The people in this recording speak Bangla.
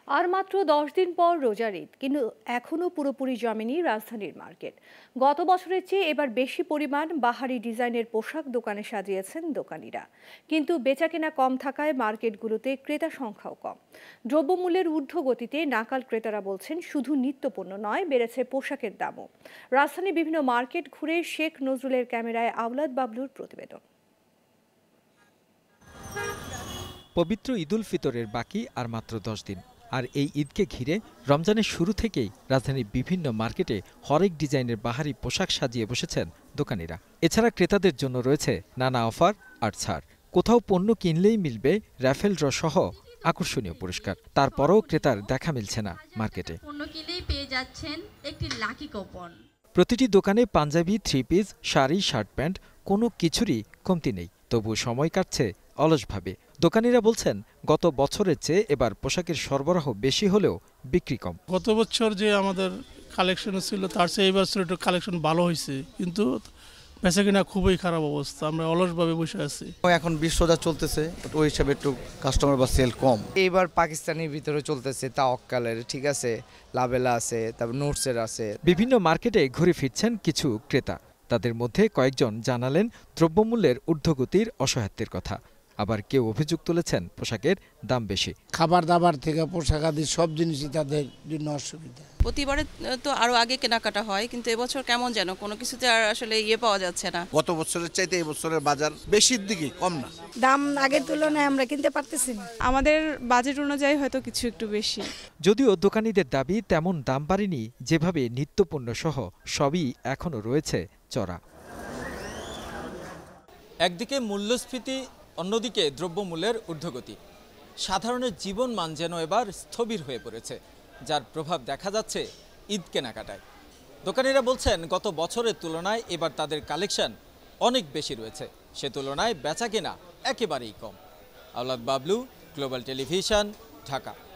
আর মাত্র 10 দিন পর রোজার ঈদ, কিন্তু এখনো পুরোপুরি জমেনি রাজধানীর মার্কেট। গত বছরের চেয়ে এবার বেশি পরিমাণ বাহারি ডিজাইনের পোশাক দোকানে সাজিয়েছেন দোকানিরা, কিন্তু বেচাকেনা কম থাকায় মার্কেটগুলোতে ক্রেতা সংখ্যাও কম। দ্রব্যমূল্যের ঊর্ধ্বগতিতে নাকাল ক্রেতারা বলছেন শুধু নিত্যপণ্য নয়, বেড়েছে পোশাকের দামও। রাজধানীর বিভিন্ন মার্কেট ঘুরে শেখ নজরুলের ক্যামেরায় আওলাদ বাবলুর প্রতিবেদন। পবিত্র ঈদুল ফিতরের বাকি আর মাত্র 10 দিন, আর এই ঈদকে ঘিরে রমজানের শুরু থেকেই রাজধানীর বিভিন্ন মার্কেটে হরেক ডিজাইনের বাহারি পোশাক সাজিয়ে বসেছেন দোকানিরা। এছাড়া ক্রেতাদের জন্য রয়েছে নানা অফার আর ছাড়। কোথাও পণ্য কিনলেই মিলবে র্যাফেল ড্র সহ আকর্ষণীয় পুরস্কার। তারপরও ক্রেতার দেখা মিলছে না মার্কেটে। পণ্য কিনলেই পেয়ে যাচ্ছেন একটি লাকি কুপন। প্রতিটি দোকানে panjabi, 3 piece, sari, shirt pant, কোনো কিছুরই কমতি নেই। তবু সময় কাটছে অলসভাবে। দোকানিরা বলছেন গত বছরের চেয়ে এবার পোশাকের সরবরাহ বেশি হলেও বিক্রি কম। গত বছর যে আমাদের কালেকশন ছিল তার চেয়ে এই বছর একটু কালেকশন ভালো হয়েছে, কিন্তু বেচাকেনা খুবই খারাপ অবস্থা। আমরা অলসভাবে বসে আছি। এখন বিশ্বটা চলতেছে, ওই হিসাবে একটু কাস্টমার বা সেল কম। এইবার পাকিস্তানের ভিতরে চলতেছে তাওয়াক্কালের, ঠিক আছে, লাবেলা আছে, তারপর নোটসের আছে। বিভিন্ন মার্কেটে ঘুরে ফিরছেন কিছু ক্রেতা। তাদের মধ্যে কয়েকজন জানালেন দ্রব্যমূল্যের ঊর্ধ্বগতির অসহায়ত্বের কথা। আবার কেউ অভিযোগ তুলেছেন পোশাকের দাম বেশি। খাবার দাবার থেকে পোশাক আদি সব জিনিসই তাদের জন্য অসুবিধা। প্রতিবারে তো আরো আগে কেনাকাটা হয়, কিন্তু এবছর কেমন যেন কোনো কিছুতে আর আসলে পাওয়া যাচ্ছে না। গত বছরের চাইতে এই বছরের বাজার বেশির দিকে, কম না। দাম আগের তুলনায় আমরা কিনতে পারতেছি না। আমাদের বাজেট অনুযায়ী হয়তো কিছু একটু বেশি। যদিও দোকানীদের দাবি তেমন দাম বাড়েনি, যেভাবে নিত্যপণ্য সহ সবই এখনো রয়েছে চড়া। একদিকে মূল্যস্ফীতি, অন্যদিকে দ্রব্যমূল্যের ঊর্ধ্বগতি। সাধারণের জীবনমান যেন এবার স্থবির হয়ে পড়েছে, যার প্রভাব দেখা যাচ্ছে ঈদ কেনাকাটায়। দোকানিরা বলছেন গত বছরের তুলনায় এবার তাদের কালেকশন অনেক বেশি রয়েছে, সে তুলনায় বেচাকেনা একেবারেই কম। Awlad Bablu, global television, Dhaka.